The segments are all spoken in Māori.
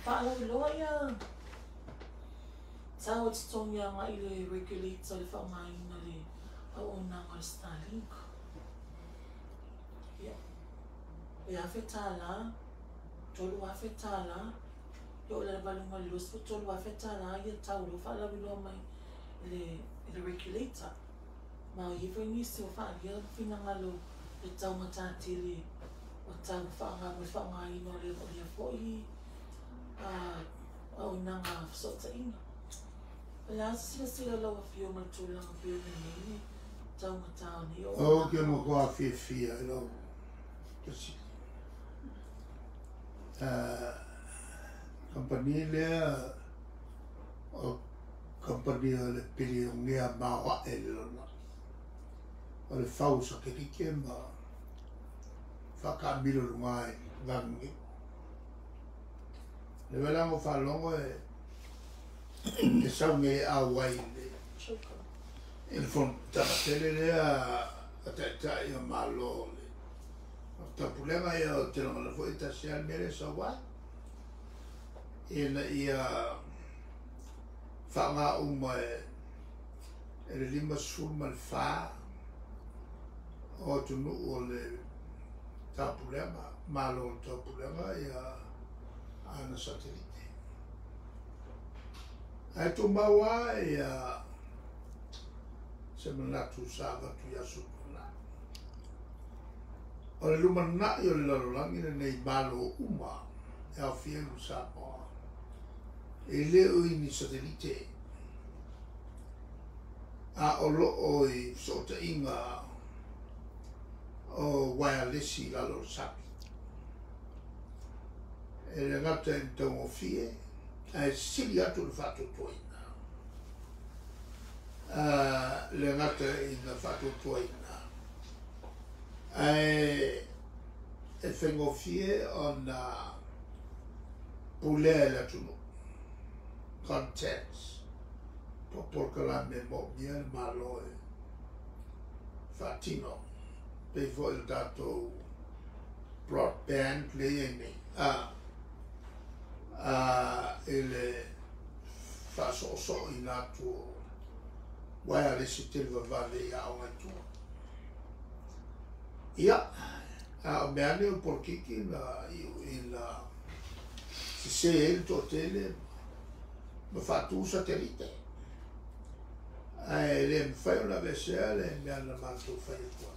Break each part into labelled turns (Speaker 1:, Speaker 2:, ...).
Speaker 1: Loa ia. Sa what's tong ya nga ile regulate sa le whaamain na le au na ngal Starlink. Ya. E afetala. Tolu afetala. Yo le balunga lus fu tolu afetala ia tau whaala loa mai le regulator. Ma iwa ni se whaalia finangalo le tau matatili o tau whaangai no le o le foi au nanga sota inga. Ala sila lawa fio ma tulanga fio ni tau matao ni
Speaker 2: o ke mo ko fia lo kasi company le o company le pili ngia ma elona o le fausa ke ke ma whakamiro rungai gangi. Le wela mo whalongo e saunge a wai le. Il fon tamatele le a tai o malo le. Ta problema e o te longa la foi ta se almere sa wai. E na ia whanga uma e le lima suma le wha o tunu o le ta problema malo ta problema e ana satellite. Ai tu maua e se manatu sava tu ya sukuna. O le luma na i o le lalolangi nei malo uma e au fielu sa moa. E leo ini satellite a o loo i sota inga o wirelessi lalo sapi. E le ngata in tongo fie ai sili atu le whatotoina. Le ngata in le whatotoina. Ai e whengo fie o na pulea la tunu. Contents. Popolka la me mo mia malo e Fatino. Pei fo il dato broadband le emi. Ele fa so in atu wireless telva vale a una tu. Ia a meane un porkiki na in se il totele me fa tu satellite. Le fai una vesele me hanno mandato fai qua.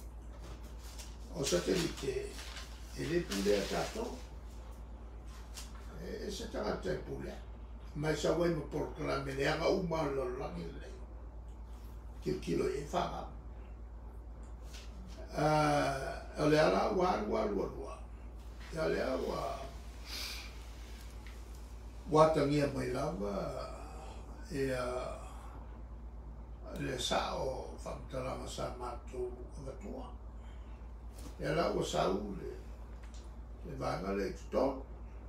Speaker 2: O satellite e le pule atato e se tangata e pule. Ma sa wai mo porkala me le aga uma lo langi le. Kilo e whanga. Le ala wa. Le ala watangia mai lava e le sao whakatalanga sa mātou avatua. E la ua sau le vanga le tuton.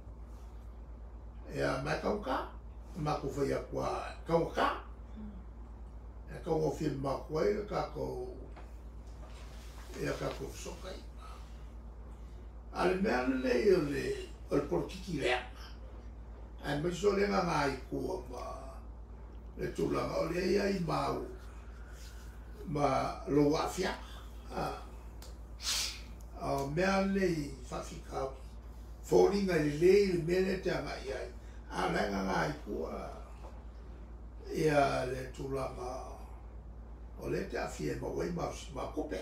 Speaker 2: E a mai kauka, mako whai a kua kauka. E kaungo whia mako e kako e a kako sokai. Ale mea nei o le porkiki lea. Ai mai so le ngā i kua le tūlanga o le ia i mau ma lo wafia. Mea nei whawhikau. Fōringa le mele te anga i ai. A renga ngā i kua ia le tūlanga o le te awhie ma wai ma kope.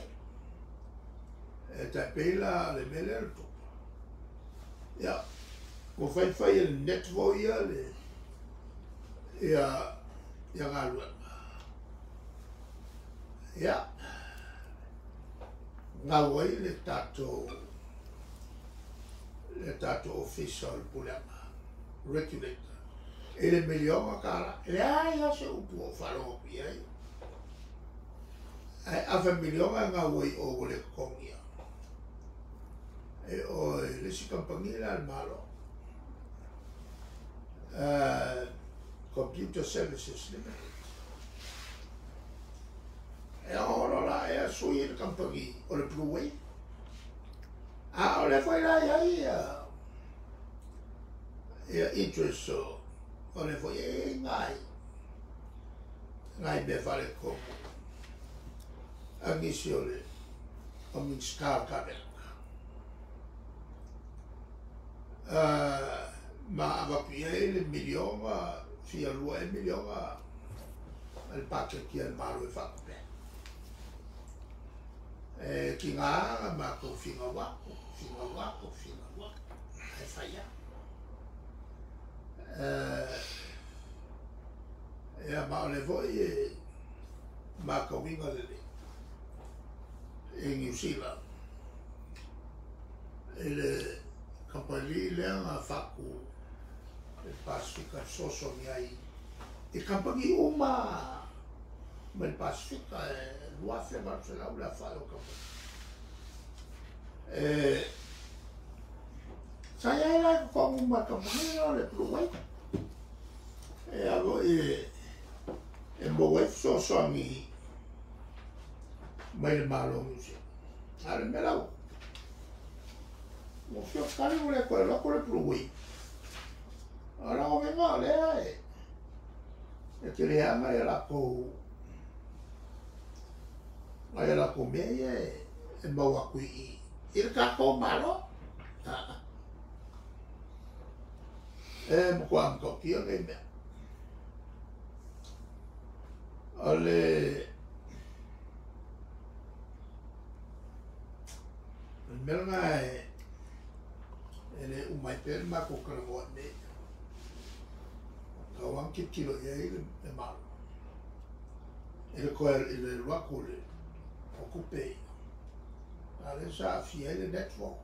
Speaker 2: E tai peila le mele le tupa. Ia. Ko whai le netvo ia le ia ngā luenga. Ia. Ngā wai le tato official pulenga. Regulator. E le milionga kara. Le aia se upu o wharopi ai. Ai awha milionga ngā wai o le kongia. E o le sikampangila al malo. Computer Services Limited. E ora la e sui il company o le Blueway. O le foi la ia. ia interest so o le foi e ngai me fale ko angisi o le o min ska ka be ma ava pia le miliona fia lua e miliona al patria ki al malo e fa ki ngā ma ko finga wako e whaia e a mao le voi e ma ko winga le e New Zealand e le kampali le nga whaku e Pasifika soso ni ai e kampani uma ma le Pasifika e luafe marcela ula falo kampani saya era como uma campana le pluai e avo e boe so mi mai malo mi ale melau mo fio cari vole quello con le pluai ora o venga le e che le ama era ko me e mau qui il capo malo mo qua ko kia le me ale melga ele umai per ma ko kala ne kawan ki kilo ye le malo ele ko ele wako le occupé ale sa fie le network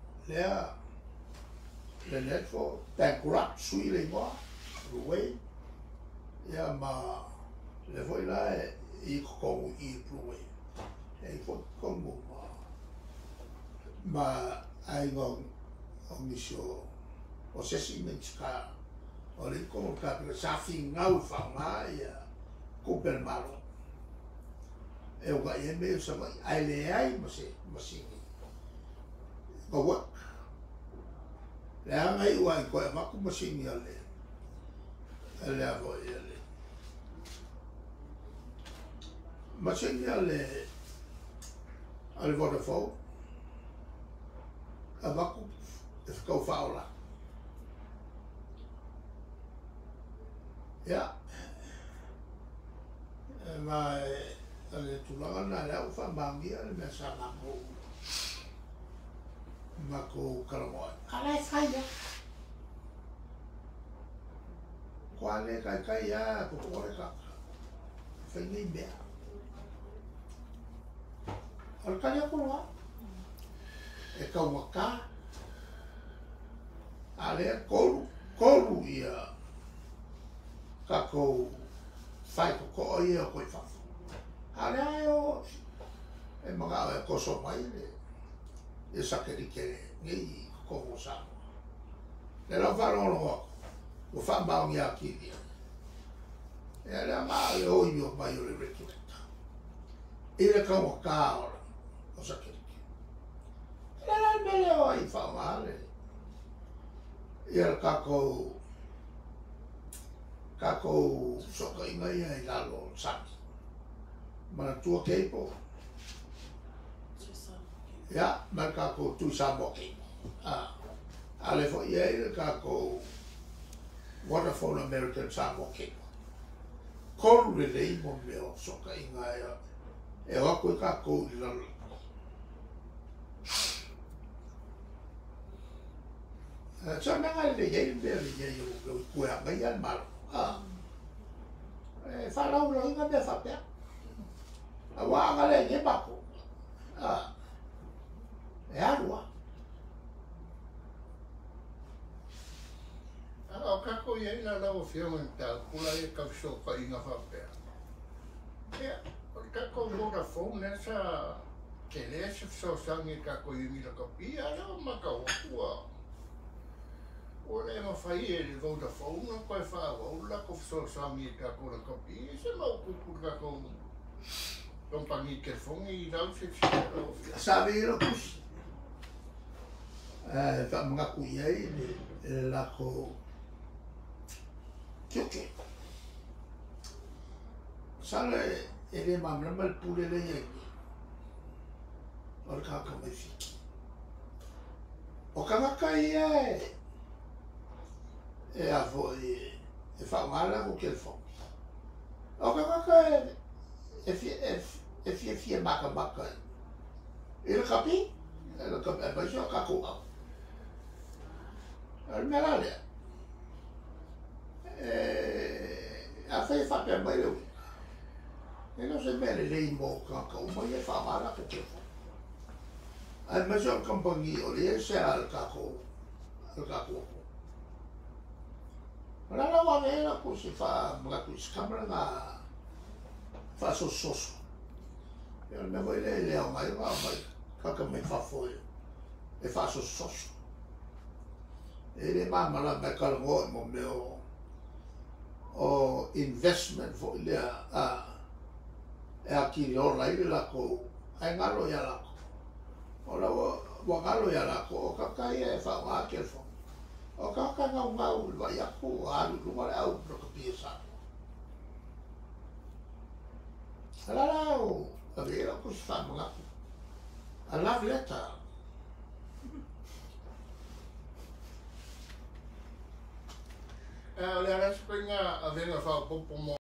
Speaker 2: le network bankrupt sui le mo ruwe ya ma le foi la i ko i ruwe e ko como ma ai no omisio o se si menska o le ko ka sa finga u fa ma ya ko per malo e o ga e me sa ai le ai mo se ko wa le anga i wa ko ma ko machine ale avo ale machine ale Vodafone avaku e ficou faula ya ma ale tulanga na la ufa bangi ale me sa na Mako Karamoa. Ala e whaia. Kua le kai a kukore ka. Whainei mea. Al kai a koroa. E kauaka. Ale a koru ia. Kako whai ko ia koe whafu. Ale a o. E mga e koso mai le. E sakeri ke ngi ko sa le la farono o fa ba mi aki dia e la ma le o io ba io le recita e le como ka o sakeri ke la me le o i fa male e el kako so ka inga ia la lo sa ma tu kepo ya marca ko tu saboki ale fo ye ka ko Vodafone American saboki ko le mo me o so ka inga ya e o ko ka ko la cha me ga le ye o ko ya ga ya mal e fa la lo inga be fa pe a wa ga le ye ba ko e arua.
Speaker 3: O kako ia ina lau whia mantau, kula e kauso ka inga whapea. Ea, o kako Vodafone nesa ke lea se whsosangi kako i mira ka pia, rao maka wakua. O le mawhai e le Vodafone, o koe whaawau, lako whsosangi kako na ka pia, se mau kuku kako kompani ke whongi i rau se whia rao whia.
Speaker 2: Sabe iro kusi. Mga kuiei le lako Kioke. Sala ele mamlama le pule le ye. O ka ka mai fiki. O ka ka ia e a vo e fa mala o que ele fo. O ka e maka. Ele kapi? Ele kapi, mas eu caco. Ele me lá a fei fa pe mai eu. E não se mele le mo ka uma e fa mala que te fo. Ai mas eu companhia o se al caco. El caco. Ora la va vera ko se fa mga ku scamera na fa soso. Eu me vou le o mai kaka me fa foi. E fa soso. Ele mama la me kala mo meu o investment for le aqui ora ile la ko ai ngalo ya la ko ora wa ngalo ya la ko ka e fa wa ke fo o ka ngau va ya ko alu lu ma au pro ko piesa ala o a vera ko fa ma a love letter
Speaker 3: le ara springa a venga fa popo mo